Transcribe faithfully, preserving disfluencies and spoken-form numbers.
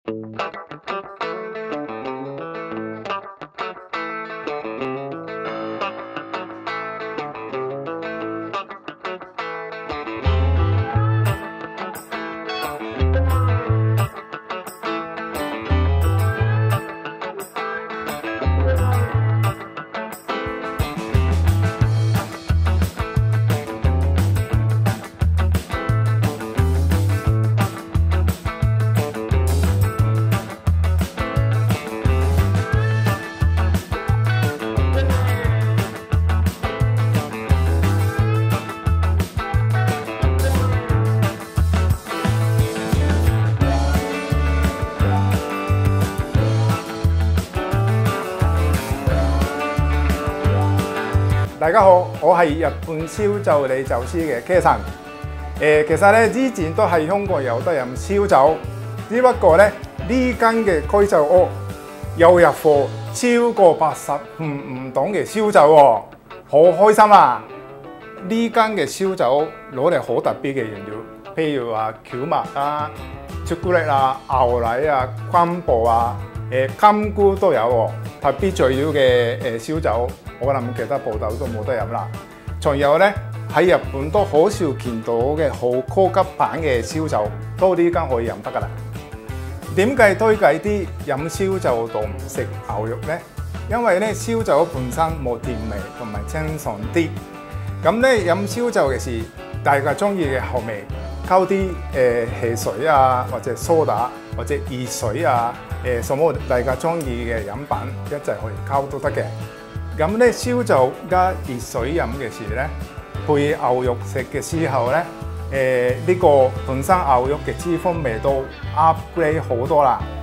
大家好，我係日本燒酒李酒師嘅 K 神。誒，其實咧之前都係香港有得飲燒酒，只不過咧呢間嘅居酒屋有入貨超過八十唔唔同嘅燒酒喎，好開心啊！呢間嘅燒酒攞嚟好特別嘅原料，譬如話蕎麥啊、朱古力啊、牛奶啊、昆布啊、誒金菇都有喎。特別最要嘅誒燒酒。我諗其他鋪頭都冇得飲啦。仲有咧喺日本都好少見到嘅好高級版嘅燒酒，都呢間可以飲得噶啦。點解推介啲飲燒酒同唔食牛肉咧？因為咧燒酒本身冇甜味同埋清爽啲。咁咧飲燒酒嘅時，大家中意嘅後味，溝啲誒汽水啊，或者蘇打或者熱水啊，誒什麼大家中意嘅飲品一齊可以溝都得嘅。咁咧燒酒加熱水飲嘅時咧，配牛肉食嘅時候咧，誒、呃、呢、這個本身牛肉嘅脂肪味都 upgrade 好多啦。